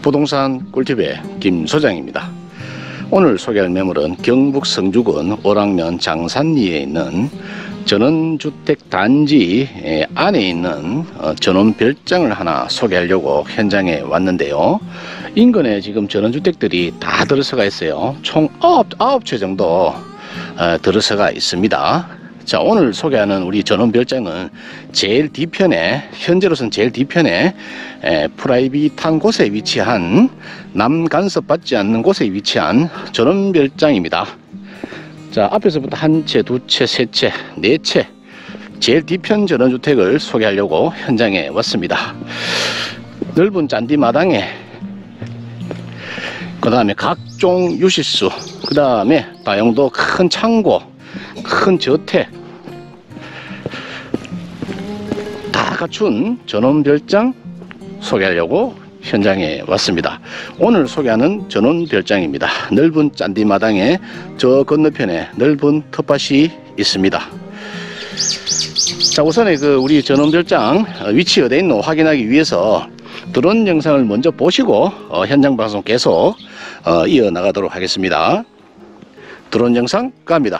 부동산 꿀팁의 김 소장입니다. 오늘 소개할 매물은 경북 성주군 오락면 장산리에 있는 전원주택 단지 안에 있는 전원별장을 하나 소개하려고 현장에 왔는데요. 인근에 지금 전원주택들이 다 들어서가 있어요. 총 9채 정도 들어서가 있습니다. 자, 오늘 소개하는 우리 전원별장은 제일 뒤편에, 현재로서는 제일 뒤편에 프라이빗한 곳에 위치한, 남간섭 받지 않는 곳에 위치한 전원별장입니다. 자, 앞에서부터 한 채, 두 채, 세 채, 네 채, 제일 뒤편 전원주택을 소개하려고 현장에 왔습니다. 넓은 잔디마당에, 그 다음에 각종 유실수, 그 다음에 다용도 큰 창고, 큰 저택 다 갖춘 전원별장 소개하려고 현장에 왔습니다. 오늘 소개하는 전원별장입니다. 넓은 잔디마당에 저 건너편에 넓은 텃밭이 있습니다. 자, 우선에 우리 전원별장 위치 어디에 있노 확인하기 위해서 드론 영상을 먼저 보시고 현장 방송 계속 이어나가도록 하겠습니다. 드론 영상 갑니다.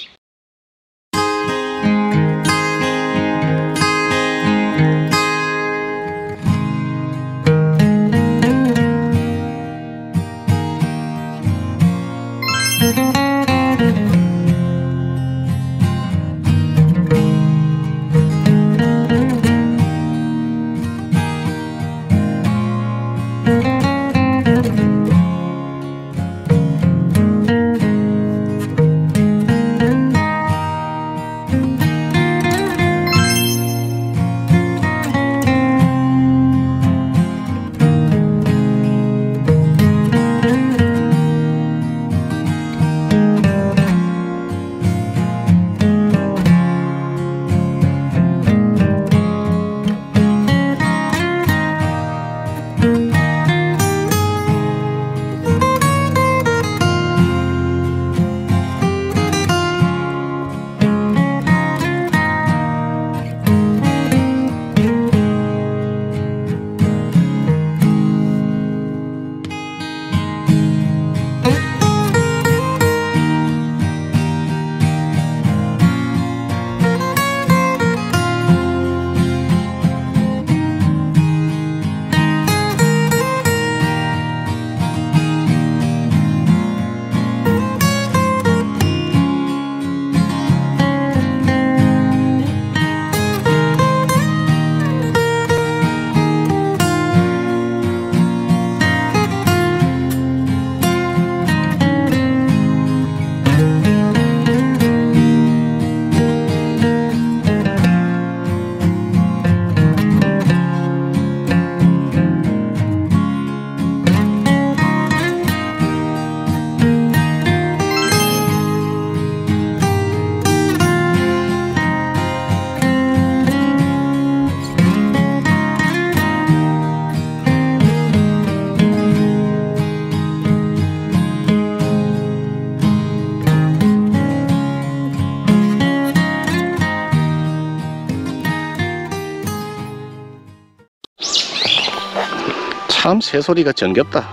참 새소리가 정겹다.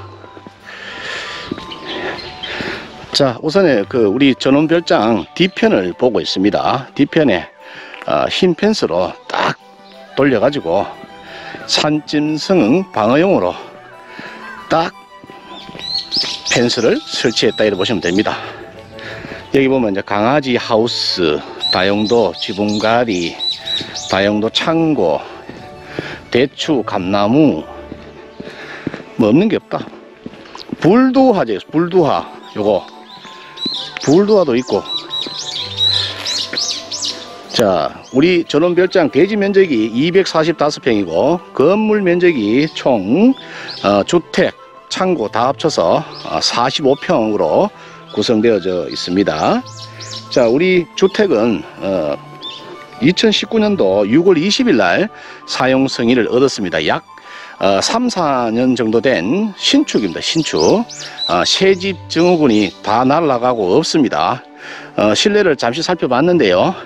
자, 우선에 우리 전원별장 뒤편을 보고 있습니다. 뒤편에 흰 펜스로 딱 돌려가지고 산짐승 방어용으로 딱 펜스를 설치했다 이렇게 보시면 됩니다. 여기 보면 이제 강아지 하우스, 다용도 지붕가리, 다용도 창고, 대추, 감나무, 뭐 없는 게 없다. 불두화죠. 불두화. 요거 불두화도 있고. 자, 우리 전원별장 대지 면적이 245평이고 건물 면적이 총 주택, 창고 다 합쳐서 45평으로 구성되어져 있습니다. 자, 우리 주택은 2019년도 6월 20일 날 사용 승인을 얻었습니다. 약 3, 4년 정도 된 신축입니다. 신축. 새집 증후군이 다 날아가고 없습니다. 실내를 잠시 살펴봤는데요.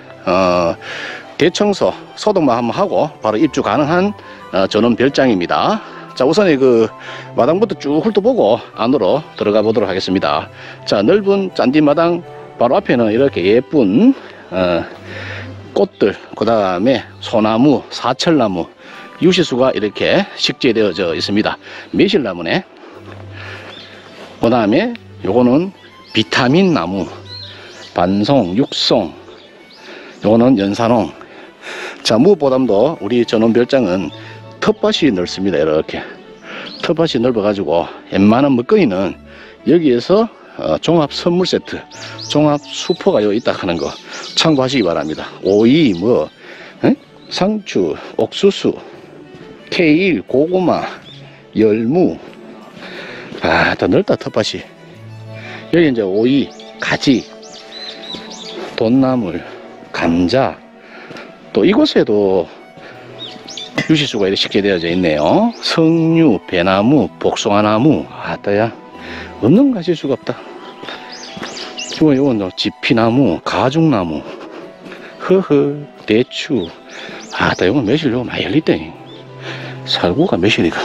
대청소, 소독만 한번 하고 바로 입주 가능한 전원별장입니다. 자, 우선 그 마당부터 쭉 훑어보고 안으로 들어가 보도록 하겠습니다. 자, 넓은 잔디 마당 바로 앞에는 이렇게 예쁜 꽃들, 그 다음에 소나무, 사철나무, 유시수가 이렇게 식재되어져 있습니다. 매실나무네. 그 다음에 요거는 비타민 나무, 반송, 육송, 요거는 연산홍. 자, 무엇보다도 우리 전원별장은 텃밭이 넓습니다. 이렇게 텃밭이 넓어 가지고 웬만한 먹거리는 여기에서 종합 선물 세트, 종합 수퍼가 여기 있다 하는 거 참고하시기 바랍니다. 오이, 상추, 옥수수, 케일, 고구마, 열무. 아, 더 넓다 텃밭이. 여기 이제 오이, 가지, 돈나물, 감자. 또 이곳에도 유시수가 이렇게 식재되어져 있네요. 석류, 배나무, 복숭아나무. 아따야, 없는 가질 수가 없다. 요건 지피나무, 가죽나무, 허허, 대추. 아따, 요건 매실 요거 많이 열리대. 살구가 매실이가.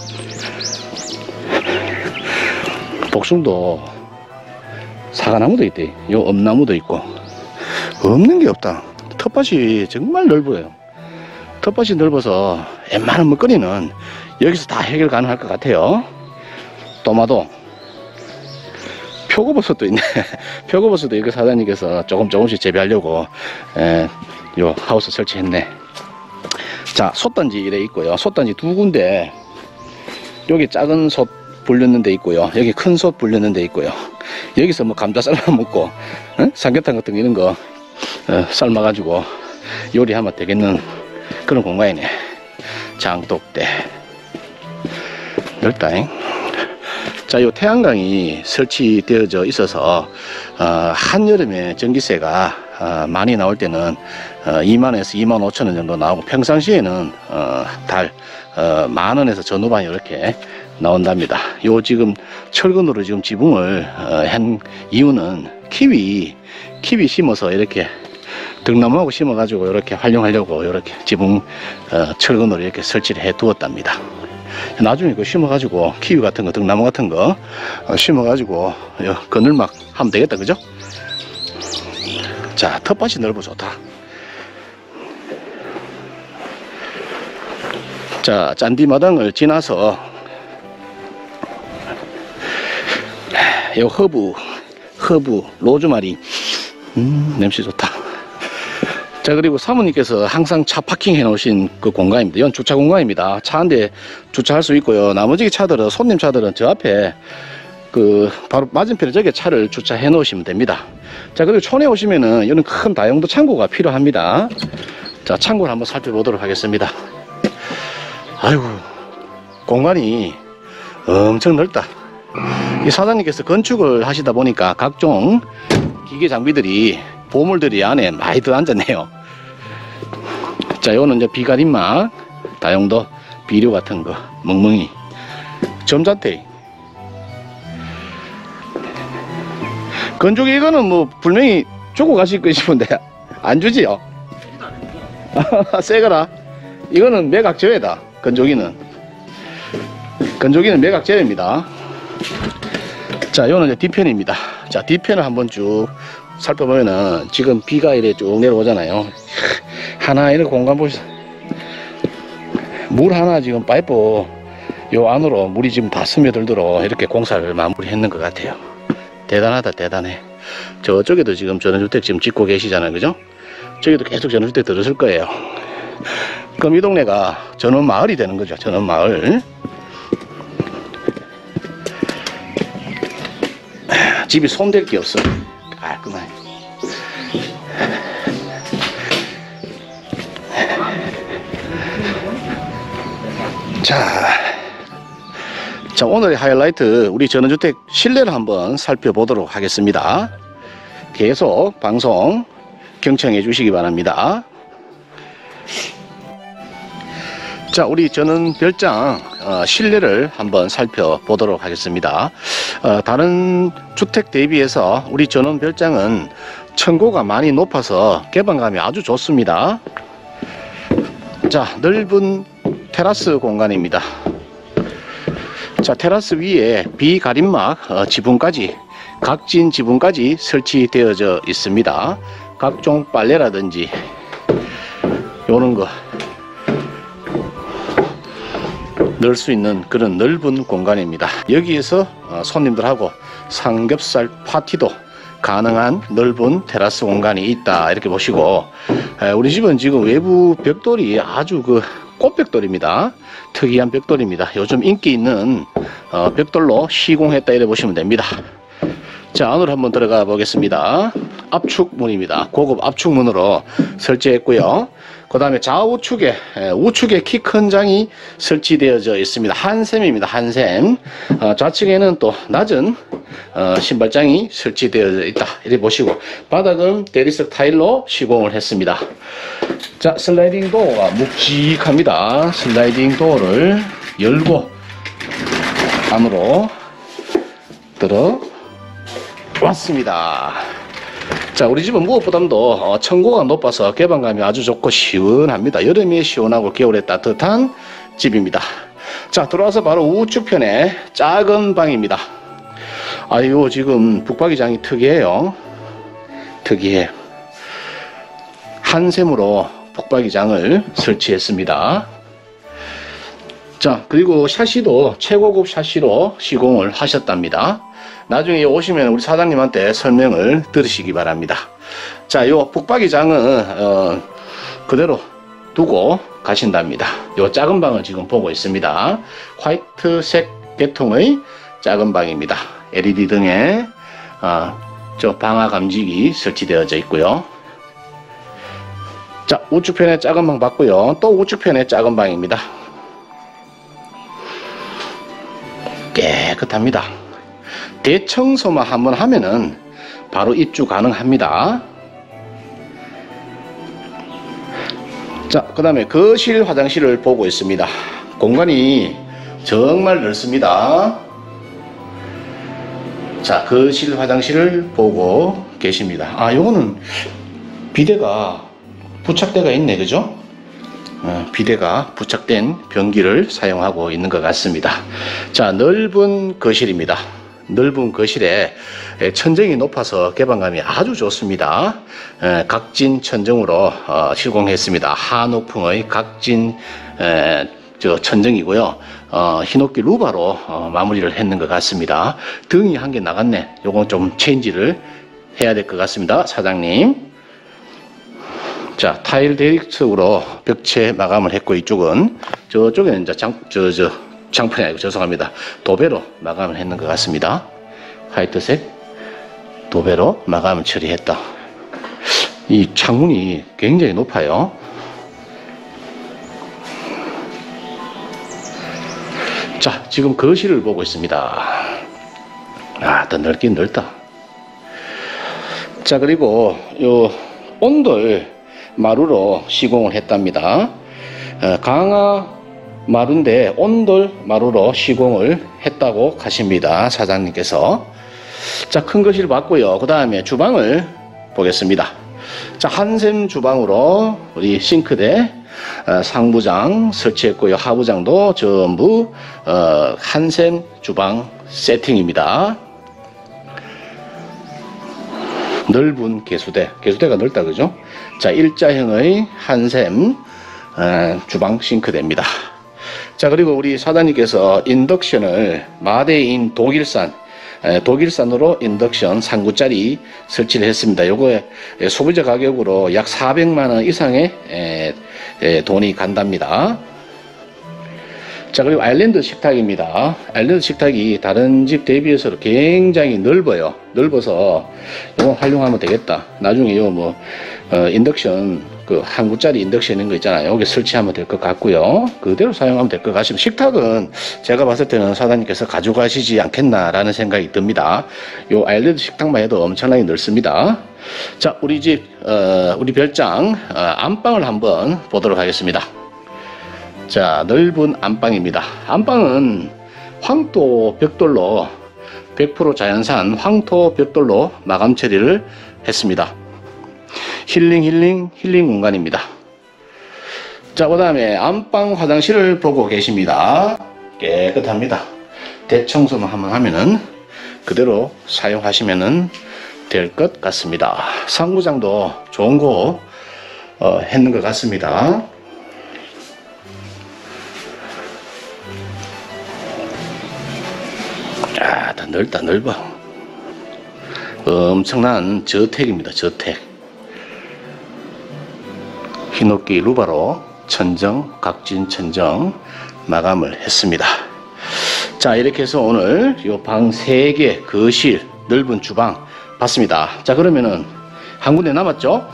복숭도 사과나무도 있대. 요 엄나무도 있고. 없는 게 없다. 텃밭이 정말 넓어요. 텃밭이 넓어서 웬만한 먹거리는 여기서 다 해결 가능할 것 같아요. 도마도, 표고버섯도 있네. 표고버섯도 이렇게 사장님께서 조금씩 재배하려고 요 하우스 설치했네. 자, 솥단지 이래 있고요. 솥단지 두 군데. 여기 작은 솥 불렸는 데 있고요. 여기 큰 솥 불렸는 데 있고요. 여기서 뭐 감자 삶아 먹고 삼계탕 같은 거 이런 거 삶아 가지고 요리하면 되겠는 그런 공간이네. 장독대 넓다잉. 자, 요 태양광이 설치되어져 있어서 한여름에 전기세가 많이 나올 때는 2만원에서 2만 5천원 정도 나오고, 평상시에는 달 10,000원에서 전후반이 이렇게 나온답니다. 요 지금 철근으로 지금 지붕을 한 이유는 키위 심어서 이렇게 등나무하고 심어 가지고 이렇게 활용하려고 이렇게 지붕 철근으로 이렇게 설치를 해 두었답니다. 나중에 그 심어 가지고 키위 같은 거, 등나무 같은 거 심어 가지고 그늘막 하면 되겠다, 그죠? 자, 텃밭이 넓어 좋다. 자, 잔디마당을 지나서 요 허브 로즈마리. 냄새 좋다. 자, 그리고 사모님께서 항상 차 파킹해 놓으신 그 공간입니다. 이건 주차 공간입니다. 차 한 대 주차할 수 있고요. 나머지 차들은, 손님 차들은 저 앞에 그 바로 맞은편에 저기 차를 주차해 놓으시면 됩니다. 자, 그리고 촌에 오시면은 이런 큰 다용도 창고가 필요합니다. 자, 창고를 한번 살펴보도록 하겠습니다. 아이고, 공간이 엄청 넓다. 이 사장님께서 건축을 하시다 보니까 각종 기계 장비들이, 보물들이 안에 많이 들어앉았네요. 자, 요거는 이제 비가림막, 다용도 비료 같은 거, 멍멍이, 점자태. 건조기 이거는 뭐 분명히 주고 가실 거 싶은데 안 주지요? 새거라. 이거는 매각제외다. 건조기는 매각제외입니다. 자, 요거는 이제 뒤편입니다. 자, 뒤편을 한번 쭉 살펴보면은 지금 비가 이래 쭉 내려오잖아요. 하나 이렇게 공간 보시죠. 물 하나 지금 파이프 요 안으로 물이 지금 다 스며들도록 이렇게 공사를 마무리했는 것 같아요. 대단하다, 대단해. 저쪽에도 지금 전원주택 지금 짓고 계시잖아요, 그죠? 저기도 계속 전원주택 들었을 거예요. 그럼 이 동네가 전원마을이 되는 거죠. 전원마을. 집이 손댈 게 없어. 깔끔하게. 자, 오늘의 하이라이트, 우리 전원주택 실내를 한번 살펴보도록 하겠습니다. 계속 방송 경청해 주시기 바랍니다. 자, 우리 전원별장 실내를 한번 살펴보도록 하겠습니다. 다른 주택 대비해서 우리 전원별장은 층고가 많이 높아서 개방감이 아주 좋습니다. 자, 넓은 테라스 공간입니다. 자, 테라스 위에 비가림막 지붕까지, 각진 지붕까지 설치되어져 있습니다. 각종 빨래라든지 요런 거 넣을 수 있는 그런 넓은 공간입니다. 여기에서 손님들하고 삼겹살 파티도 가능한 넓은 테라스 공간이 있다, 이렇게 보시고, 우리 집은 지금 외부 벽돌이 아주 그 꽃벽돌입니다. 특이한 벽돌입니다. 요즘 인기 있는 벽돌로 시공했다, 이래 보시면 됩니다. 자, 안으로 한번 들어가 보겠습니다. 압축문입니다. 고급 압축문으로 설치했고요. 그 다음에 좌우측에 우측에 키 큰 장이 설치되어져 있습니다. 한샘입니다. 한샘. 좌측에는 또 낮은 신발장이 설치되어져 있다, 이렇게 보시고, 바닥은 대리석 타일로 시공을 했습니다. 자, 슬라이딩 도어가 묵직합니다. 슬라이딩 도어를 열고 안으로 들어왔습니다. 자, 우리 집은 무엇보다도 층고가 높아서 개방감이 아주 좋고 시원합니다. 여름에 시원하고 겨울에 따뜻한 집입니다. 자, 들어와서 바로 우측편에 작은 방입니다. 아유, 지금 북박이장이 특이해요. 특이해. 한샘으로 북박이장을 설치했습니다. 자, 그리고 샤시도 최고급 샤시로 시공을 하셨답니다. 나중에 오시면 우리 사장님한테 설명을 들으시기 바랍니다. 자, 요 북박이장은 그대로 두고 가신답니다. 요 작은 방을 지금 보고 있습니다. 화이트색 계통의 작은 방입니다. LED 등에 저 방화 감지기 설치되어져 있고요. 자, 우측편에 작은 방 봤고요. 또 우측편에 작은 방입니다. 깨끗합니다. 대청소만 한번 하면은 바로 입주 가능합니다. 자, 그 다음에 거실 화장실을 보고 있습니다. 공간이 정말 넓습니다. 자, 거실 화장실을 보고 계십니다. 아, 요거는 비데가 부착대가 있네, 그죠? 비데가 부착된 변기를 사용하고 있는 것 같습니다. 자, 넓은 거실입니다. 넓은 거실에 천정이 높아서 개방감이 아주 좋습니다. 각진 천정으로 시공했습니다. 한옥풍의 각진 천정이고요. 히노키 루바로 마무리를 했는 것 같습니다. 등이 한 개 나갔네. 요건 좀 체인지를 해야 될 것 같습니다, 사장님. 자, 타일 대리석으로 벽체 마감을 했고, 이쪽은 저쪽에는 이제 장판이 아니고, 죄송합니다, 도배로 마감을 했는 것 같습니다. 화이트색 도배로 마감을 처리했다. 이 창문이 굉장히 높아요. 자, 지금 거실을 보고 있습니다. 아, 더 넓긴 넓다. 자, 그리고 요 온돌 마루로 시공을 했답니다. 강화 마루인데 온돌 마루로 시공을 했다고 하십니다, 사장님께서. 자, 큰 거실 봤고요. 그 다음에 주방을 보겠습니다. 자, 한샘 주방으로 우리 싱크대, 상부장 설치했고요. 하부장도 전부 한샘 주방 세팅입니다. 넓은 개수대가 넓다, 그죠? 자, 일자형의 한샘 주방 싱크대입니다. 자, 그리고 우리 사장님께서 인덕션을 마데인 독일산으로 인덕션 3구짜리 설치를 했습니다. 요거에 소비자 가격으로 약 400만원 이상의 돈이 간답니다. 자, 그리고 아일랜드 식탁입니다. 아일랜드 식탁이 다른 집 대비해서 굉장히 넓어요. 넓어서 이거 활용하면 되겠다. 나중에 요 인덕션 한 구짜리 인덕션인 거 있잖아요. 여기 설치하면 될 것 같고요. 그대로 사용하면 될 것 같습니다. 식탁은 제가 봤을 때는 사장님께서 가져가시지 않겠나라는 생각이 듭니다. 요 아일랜드 식탁만 해도 엄청나게 넓습니다. 자, 우리 집 우리 별장 안방을 한번 보도록 하겠습니다. 자, 넓은 안방입니다. 안방은 황토 벽돌로 100% 자연산 황토 벽돌로 마감 처리를 했습니다. 힐링 공간입니다. 자, 그 다음에 안방 화장실을 보고 계십니다. 깨끗합니다. 대청소만 한번 하면은 그대로 사용하시면은 될 것 같습니다. 상부장도 좋은 거 했는 것 같습니다. 아, 다 넓다 넓어. 엄청난 저택입니다. 저택. 흰옥기 루바로 천정, 각진 천정 마감을 했습니다. 자, 이렇게 해서 오늘 요 방 3개, 거실, 넓은 주방 봤습니다. 자, 그러면은 한 군데 남았죠?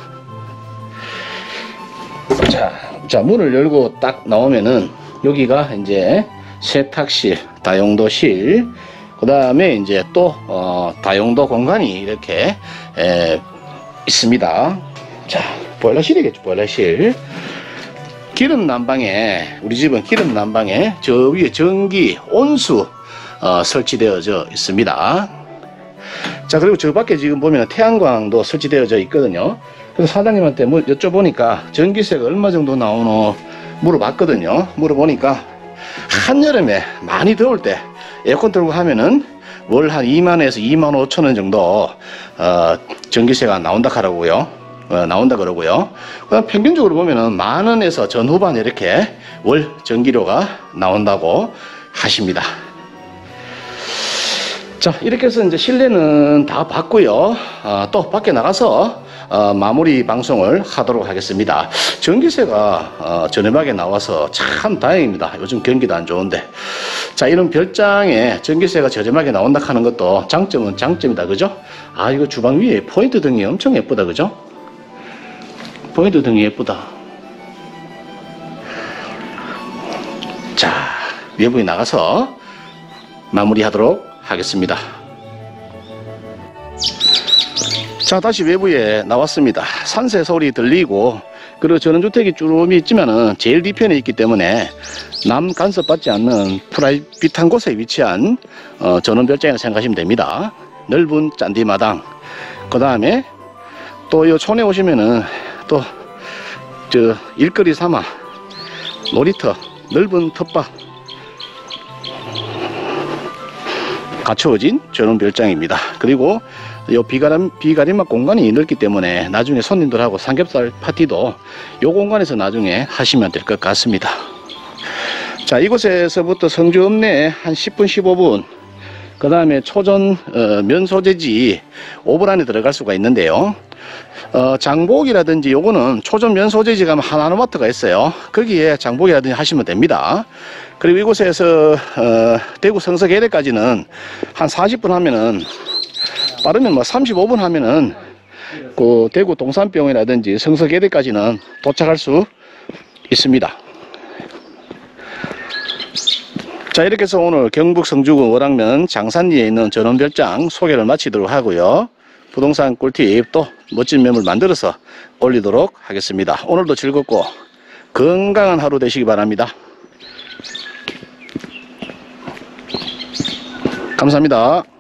자, 문을 열고 딱 나오면은 여기가 이제 세탁실, 다용도실, 그 다음에 이제 또 다용도 공간이 이렇게 있습니다. 자, 보일러실이겠죠. 보일러실. 기름 난방에, 우리 집은 기름 난방에 저 위에 전기 온수 설치되어져 있습니다. 자, 그리고 저 밖에 지금 보면 태양광도 설치되어져 있거든요. 그래서 사장님한테 뭐 여쭤보니까 전기세가 얼마 정도 나오노 물어봤거든요. 물어보니까 한여름에 많이 더울 때 에어컨 틀고 하면은 월 한 2만에서 2만 5천 원 정도 전기세가 나온다 하라고요. 나온다 그러고요. 그다음 평균적으로 보면은 10,000원에서 전후반 이렇게 월 전기료가 나온다고 하십니다. 자, 이렇게 해서 이제 실내는 다 봤고요. 또 밖에 나가서 마무리 방송을 하도록 하겠습니다. 전기세가 저렴하게 나와서 참 다행입니다. 요즘 경기도 안 좋은데. 자, 이런 별장에 전기세가 저렴하게 나온다 하는 것도 장점은 장점이다. 그죠? 아, 이거 주방 위에 포인트 등이 엄청 예쁘다. 그죠? 포인트 등이 예쁘다. 자, 외부에 나가서 마무리하도록 하겠습니다. 자, 다시 외부에 나왔습니다. 산새 소리 들리고, 그리고 전원주택이 쭈름이 있지만은 제일 뒤편에 있기 때문에 남 간섭받지 않는 프라이빗한 곳에 위치한 전원별장이라고 생각하시면 됩니다. 넓은 잔디마당, 그 다음에 또 이 촌에 오시면은 또 저 일거리 삼아 놀이터, 넓은 텃밭 갖추어진 전원별장입니다. 그리고 요 비가림막 공간이 넓기 때문에 나중에 손님들하고 삼겹살 파티도 요 공간에서 나중에 하시면 될 것 같습니다. 자, 이곳에서부터 성주 읍내에 한 10분 15분, 그 다음에 초전 면 소재지 5분 안에 들어갈 수가 있는데요. 장복이라든지 요거는 초전 면 소재지 가면 하나로마트가 있어요. 거기에 장복이라든지 하시면 됩니다. 그리고 이곳에서 대구 성서계대까지는 한 40분 하면은, 빠르면 뭐 35분 하면은 그 대구 동산병원이라든지 성서계대까지는 도착할 수 있습니다. 자, 이렇게 해서 오늘 경북 성주군 월악면 장산리에 있는 전원별장 소개를 마치도록 하고요. 부동산 꿀팁 또 멋진 매물 만들어서 올리도록 하겠습니다. 오늘도 즐겁고 건강한 하루 되시기 바랍니다. 감사합니다.